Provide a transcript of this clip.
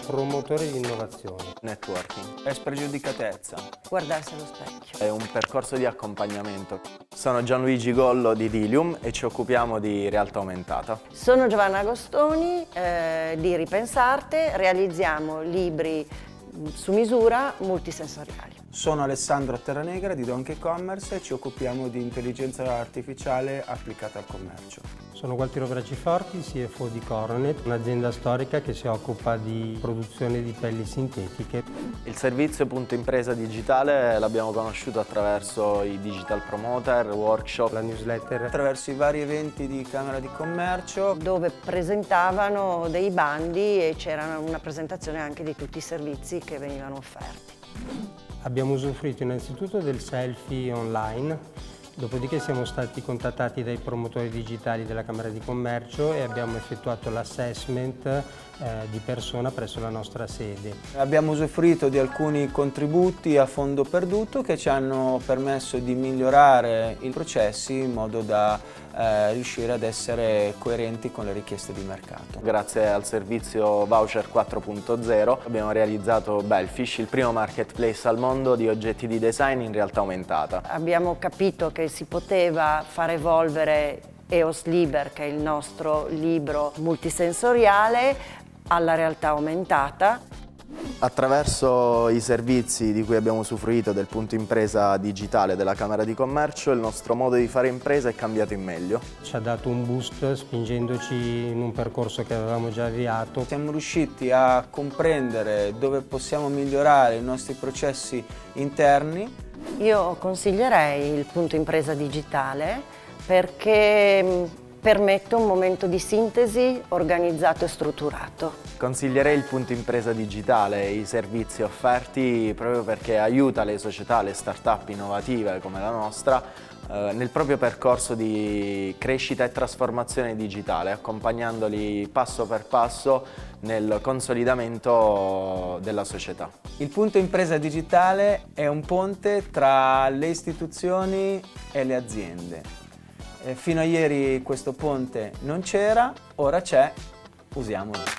promotore di innovazione. Networking è spregiudicatezza. Guardarsi allo specchio. È un percorso di accompagnamento. Sono Gianluigi Gollo di Dilium e ci occupiamo di realtà aumentata. Sono Giovanna Agostoni di Ripensarte, realizziamo libri su misura multisensoriali. Sono Alessandro Terranegra di Donkey Commerce e ci occupiamo di intelligenza artificiale applicata al commercio. Sono Gualtiero Braciforti, CFO di Coronet, un'azienda storica che si occupa di produzione di pelli sintetiche. Il servizio Punto Impresa Digitale l'abbiamo conosciuto attraverso i digital promoter, workshop, La newsletter. Attraverso i vari eventi di Camera di Commercio. Dove presentavano dei bandi e c'era una presentazione anche di tutti i servizi che venivano offerti. Abbiamo usufruito innanzitutto del selfie online, dopodiché siamo stati contattati dai promotori digitali della Camera di Commercio e abbiamo effettuato l'assessment di persona presso la nostra sede. Abbiamo usufruito di alcuni contributi a fondo perduto che ci hanno permesso di migliorare i processi in modo da riuscire ad essere coerenti con le richieste di mercato. Grazie al servizio Voucher 4.0 abbiamo realizzato Belfish, il primo marketplace al mondo di oggetti di design in realtà aumentata. Abbiamo capito che si poteva far evolvere EOS Liber, che è il nostro libro multisensoriale, alla realtà aumentata. Attraverso i servizi di cui abbiamo usufruito del Punto Impresa Digitale della Camera di Commercio, il nostro modo di fare impresa è cambiato in meglio. Ci ha dato un boost spingendoci in un percorso che avevamo già avviato. Siamo riusciti a comprendere dove possiamo migliorare i nostri processi interni. Io consiglierei il Punto Impresa Digitale perché permette un momento di sintesi organizzato e strutturato. Consiglierei il Punto Impresa Digitale e i servizi offerti proprio perché aiuta le società, le start-up innovative come la nostra nel proprio percorso di crescita e trasformazione digitale, accompagnandoli passo per passo nel consolidamento della società. Il Punto Impresa Digitale è un ponte tra le istituzioni e le aziende. Fino a ieri questo ponte non c'era, ora c'è, usiamolo.